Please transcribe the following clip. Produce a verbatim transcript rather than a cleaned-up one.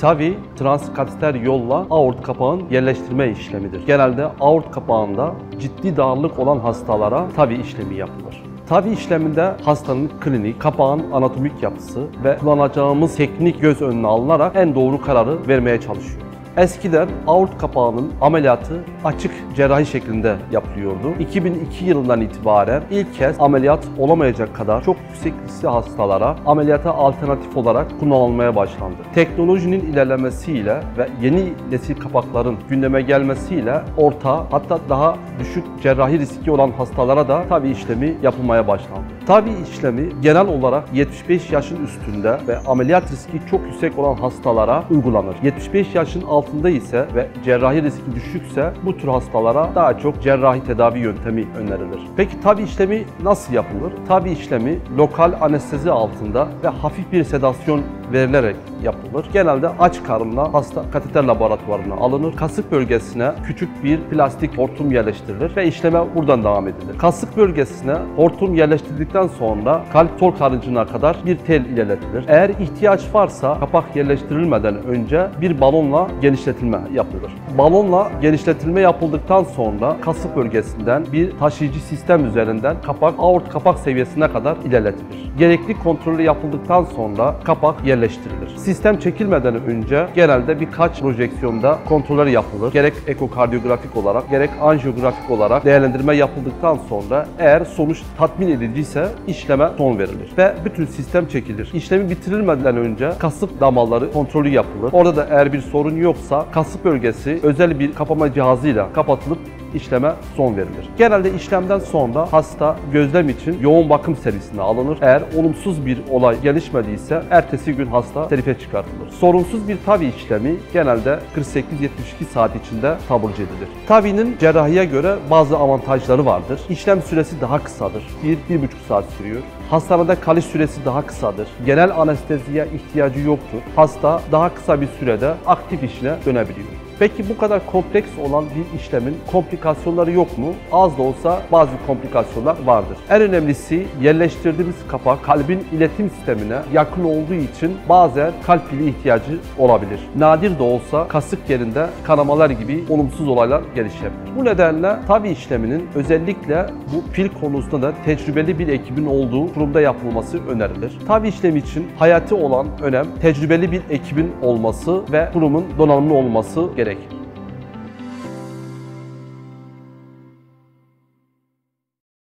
TAVI, transkateter yolla aort kapağın yerleştirme işlemidir. Genelde aort kapağında ciddi darlık olan hastalara TAVI işlemi yapılır. TAVI işleminde hastanın klinik, kapağın anatomik yapısı ve kullanacağımız teknik göz önüne alınarak en doğru kararı vermeye çalışıyoruz. Eskiden aort kapağının ameliyatı açık cerrahi şeklinde yapılıyordu. iki bin iki yılından itibaren ilk kez ameliyat olamayacak kadar çok yüksek riskli hastalara ameliyata alternatif olarak kullanılmaya başlandı. Teknolojinin ilerlemesiyle ve yeni nesil kapakların gündeme gelmesiyle orta, hatta daha düşük cerrahi riski olan hastalara da TAVI işlemi yapılmaya başlandı. TAVI işlemi genel olarak yetmiş beş yaşın üstünde ve ameliyat riski çok yüksek olan hastalara uygulanır. yetmiş beş yaşın altında ise ve cerrahi riski düşükse bu tür hastalara daha çok cerrahi tedavi yöntemi önerilir. Peki TAVI işlemi nasıl yapılır? TAVI işlemi lokal anestezi altında ve hafif bir sedasyon verilerek yapılır. Genelde aç karınla hasta kateter laboratuvarına alınır. Kasık bölgesine küçük bir plastik hortum yerleştirilir ve işleme buradan devam edilir. Kasık bölgesine hortum yerleştirdikten sonra kalp tol karıncına kadar bir tel ilerletilir. Eğer ihtiyaç varsa kapak yerleştirilmeden önce bir balonla genişletilme yapılır. Balonla genişletilme yapıldıktan sonra kasık bölgesinden bir taşıyıcı sistem üzerinden kapak aort kapak seviyesine kadar ilerletilir. Gerekli kontrolü yapıldıktan sonra kapak yerleştirilir. Sistem çekilmeden önce genelde birkaç projeksiyonda kontroller yapılır. Gerek ekokardiyografik olarak gerek anjiyografik olarak değerlendirme yapıldıktan sonra eğer sonuç tatmin ediciyse işleme son verilir ve bütün sistem çekilir. İşlemi bitirilmeden önce kasık damarları kontrolü yapılır. Orada da eğer bir sorun yoksa kasık bölgesi özel bir kapama cihazıyla kapatılıp işleme son verilir. Genelde işlemden sonra hasta gözlem için yoğun bakım servisine alınır. Eğer olumsuz bir olay gelişmediyse ertesi gün hasta serife çıkartılır. Sorunsuz bir TAVI işlemi genelde kırk sekiz yetmiş iki saat içinde taburcu edilir. TAVI'nin cerrahiye göre bazı avantajları vardır. İşlem süresi daha kısadır. bir bir buçuk saat sürüyor. Hastanede kalış süresi daha kısadır. Genel anesteziye ihtiyacı yoktur. Hasta daha kısa bir sürede aktif işine dönebiliyor. Peki bu kadar kompleks olan bir işlemin komplikasyonları yok mu? Az da olsa bazı komplikasyonlar vardır. En önemlisi yerleştirdiğimiz kapak kalbin iletim sistemine yakın olduğu için bazen kalp pili ihtiyacı olabilir. Nadir de olsa kasık yerinde kanamalar gibi olumsuz olaylar gelişebilir. Bu nedenle TAVI işleminin özellikle bu pil konusunda da tecrübeli bir ekibin olduğu kurumda yapılması önerilir. TAVI işlemi için hayati olan önem tecrübeli bir ekibin olması ve kurumun donanımlı olması gerekir.